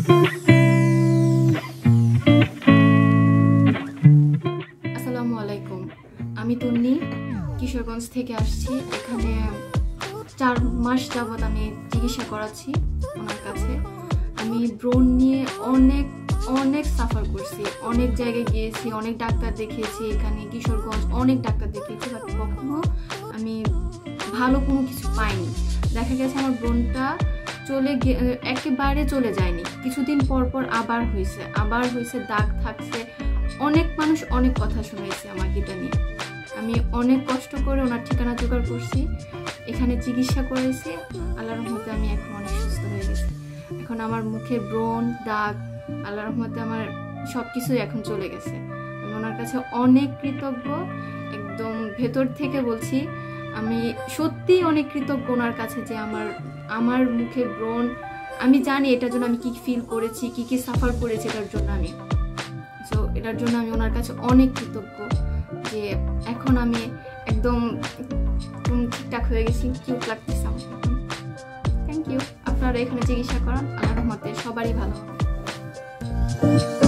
আসসালামু আলাইকুম। আমি তন্নি কিশোরগঞ্জ থেকে আসছি। এখানে 4 মাস যাবত আমি চিকিৎসা করাচ্ছি ওনার কাছে। আমি ব্রণ নিয়ে অনেক সাফার করছি, অনেক জায়গায় গিয়েছি, অনেক ডাক্তার দেখিয়েছি। এখানে কিশোরগঞ্জ অনেক ডাক্তার দেখিয়েছি, বাট কখনো আমি ভালো কোনো কিছু পাইনি। দেখা গেছে আমার ব্রণটা একেবারে চলে যায়নি, কিছুদিন পর আবার হয়েছে, দাগ থাকছে। অনেক মানুষ অনেক কথা শুনেছে আমাকে এটা নিয়ে। আমি অনেক কষ্ট করে ওনার ঠিকানা জোগাড় করছি, এখানে চিকিৎসা করেছি। আল্লাহর রহমতে আমি এখন অনেক সুস্থ হয়ে গেছি। এখন আমার মুখে ব্রণ, দাগ, আল্লাহর রহমতে আমার সব কিছুই এখন চলে গেছে। আমি ওনার কাছে অনেক কৃতজ্ঞ, একদম ভেতর থেকে বলছি। আমি সত্যিই অনেক কৃতজ্ঞ ওনার কাছে যে আমার মুখে ব্রণ, আমি জানি এটার জন্য আমি কি ফিল করেছি, কি সাফার করেছি এটার জন্য আমি ওনার কাছে অনেক কৃতজ্ঞ যে এখন আমি একদম ঠিকঠাক হয়ে গেছি। কিউট লাগতেছে আমার এখন। Thank you. আপনারা এখানে চিকিৎসা করান, আল্লাহর রহমতে সবারই ভালো হবে।